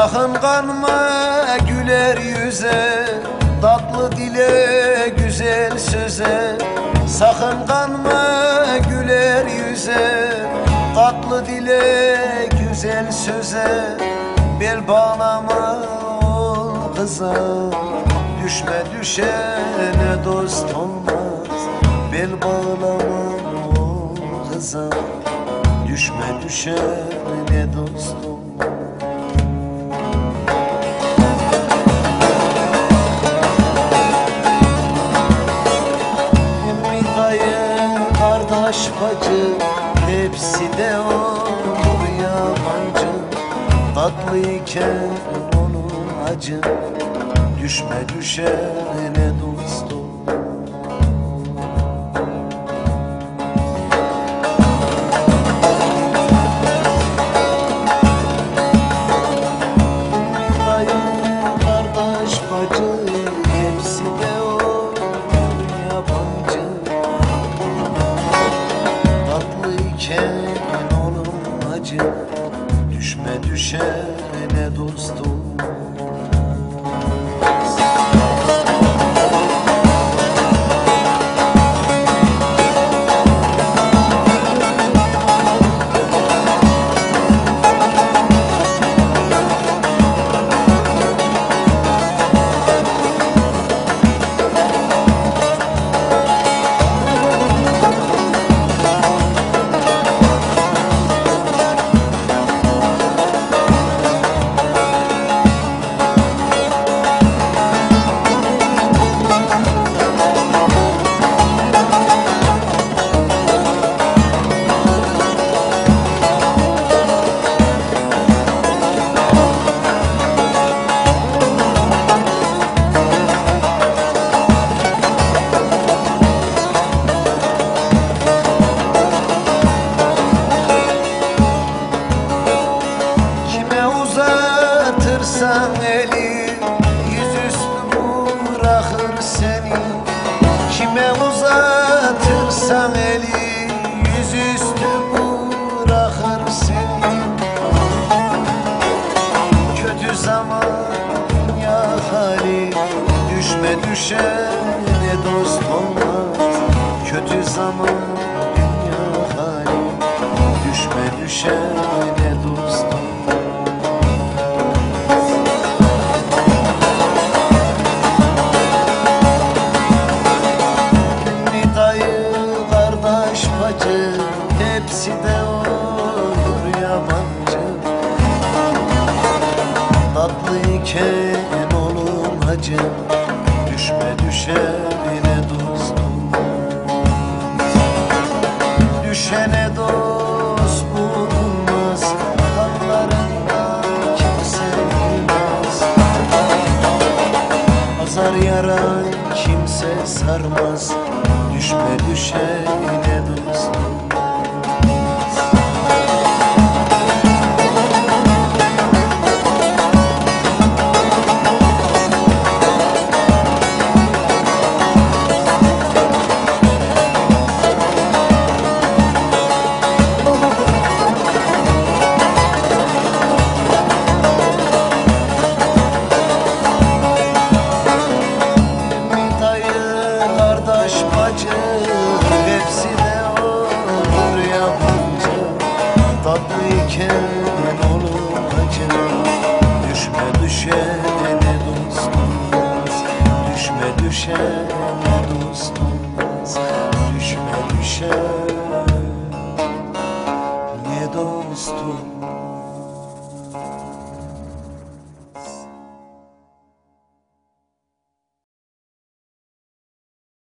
Sakın kanma güler yüze, tatlı dile güzel söze. Sakın kanma güler yüze, tatlı dile güzel söze. Bel bağlama ol kıza, düşme düşene dost olmaz. Bel bağlama ol kıza, düşme düşene dost olmaz. Kardeş bacı hepsi de olur yabancı. Tatlıyken onun acı, düşme düşene dost ol. Kardeş bacı hepsi de olur yabancı. Onun acı, düşme düşene dost ol. Uzatırsan eli, yüzüstü bırakır seni. Kime uzatırsan eli, yüzüstü bırakır seni. Kötü zaman dünya hali, düşme düşene dost olmaz. Kötü zaman dünya hali, düşme düşene dost olmaz. Hepsi de olur yabancı. Tatlıyken olun hacı, düşme düşene dost olmaz. Düşene dost bulunmaz, dallarında kimse gülmez. Azar yaran kimse sarmaz, düşme düşene dost olmaz. Kardeş bacı hepsi de olur yabancı. Tatlıyken